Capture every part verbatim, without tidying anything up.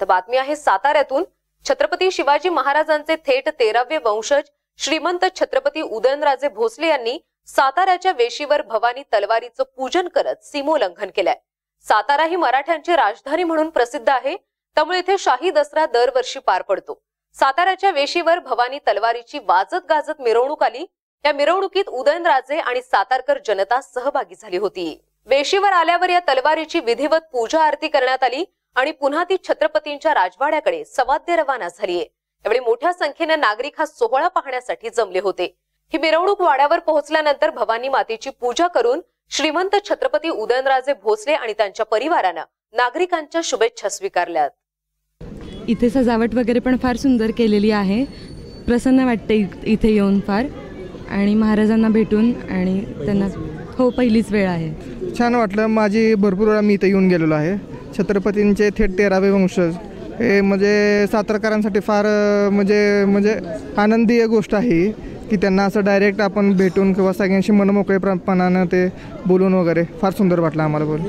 आता बातमी आहे साताऱ्यातून। छत्रपती शिवाजी महाराजांचे थेट तेरावे वंशज श्रीमंत छत्रपती उदयनराजे भोसले यांनी साताऱ्याच्या वेशीवर भवानी तलवारीचं पूजन करत सीमोल्लंघन केलंय। सातारा ही मराठ्यांची राजधानी म्हणून प्रसिद्ध आहे, त्यामुळे इथे शाही दसरा दरवर्षी पार पडतो। साताऱ्याच्या वेशीवर भवानी तलवारीची वाजत गाजत मिरवणूक आली। या मिरवणुकीत उदयनराजे आणि सातारकर जनता सहभागी झाली होती। वेशीवर आल्यावर या तलवारीची विधिवत पूजा आरती करण्यात आली आणि पुन्हा ती छत्रपतींच्या राजवाड्याकडे सवाद्य रवाना झालीये। यावेळी मोठ्या संख्येने नागरिक हा सोहळा पाहण्यासाठी जमले होते। ही मिरवणूक वाड्यावर पोहोचल्यानंतर भवानी मातेची पूजा करून श्रीमंत छत्रपती उदयनराजे भोसले आणि त्यांच्या परिवारानं नागरिकांच्या शुभेच्छा स्वीकारल्यात। इथे सजावट वगैरे पण फार सुंदर केलेली आहे। प्रसन्न वाटते इथे येऊन फार, आणि महाराजांना भेटून आणि त्यांना हो पहिलीच वेळ आहे। छान वाटलं। माझी भरपूर वेळा मी इथे येऊन गेलेलो आहे। छत्रपतींचे थेट तेरावे वंशज हे म्हणजे सातारकरांसाठी फार म्हणजे म्हणजे आनंदी गोष्ट आहे की त्यांना असं डायरेक्ट आपण भेटून किंवा सगळ्यांशी मनमोकळेपणानं ते बोलून वगैरे फार सुंदर वाटलं आम्हाला। बोल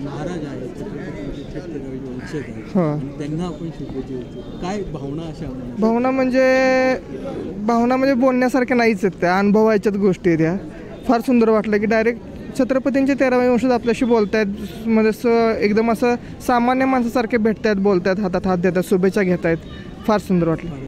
हो, काय भावना अशा भावना म्हणजे भावना म्हणजे बोलण्यासारख्या नाहीच आहेत, त्या अनुभवायच्याच गोष्टी आहेत। त्या फार सुंदर वाटलं की डायरेक्ट छत्रपतींचे तेरावे वंशज आपल्याशी बोलतायत, म्हणजे एकदम असं सामान्य माणसासारखे भेटतायत, बोलतायत, हातात हात देतात, शुभेच्छा घेत आहेत। फार सुंदर वाटलं।